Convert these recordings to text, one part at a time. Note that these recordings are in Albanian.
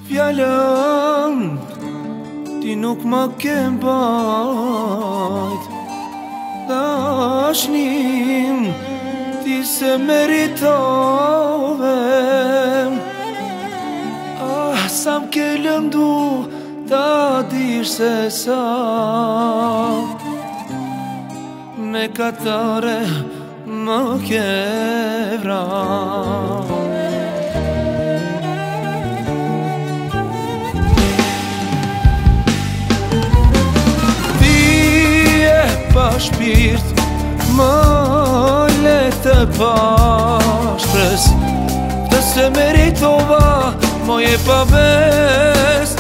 Fjallën ti nuk ma ke mbajt, dashnim ti se meritove. Sa m'ke lëndu ta dish se sa me katare më ke vra. Pa shpirt më letë pa shpres, të se meritova moje pa bes.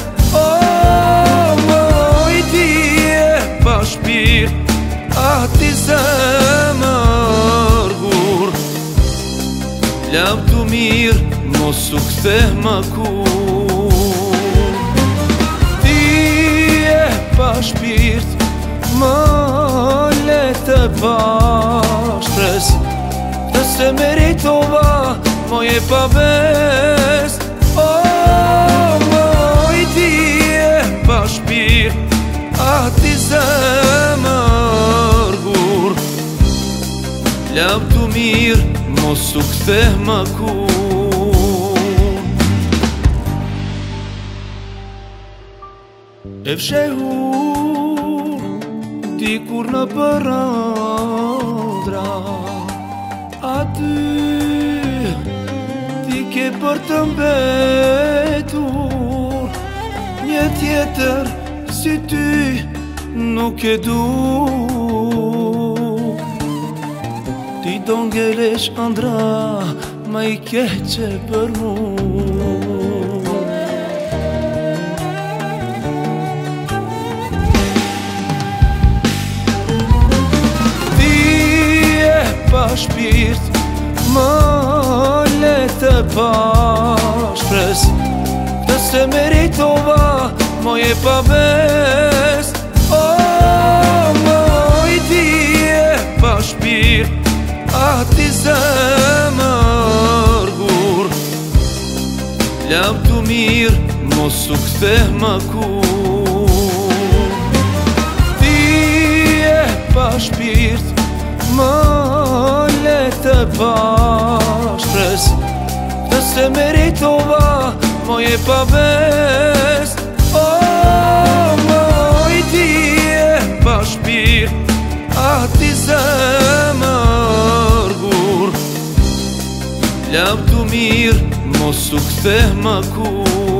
Moj ti e pa shpirt, ti zemër gur, lam të mirë mos u ktheh më kur. Ti e pa shpirt më letë pa shpres, të se meritova moje pa bes. Moj ti e pa shpirt, ti zemër gur, lam të mirë mos u ktheh më kur. E fshehur dikur në përëndra, aty ti ke për të mbetur, një tjetër si ty nuk e du. Ti do ngelesh andra ma i keqe për mu. Pa shpirt më letë pa shpres, të se meritova moje pa bes. Moj ti e pa shpirt, ti zemër gur, lam të mirë mos u ktheh më kur. Ti e pa shpirt më letë pa shpres, të se meritova moje pa bes. Moj ti e pa shpirt, ti zemër gur, lam të mirë mos u ktheh më kur.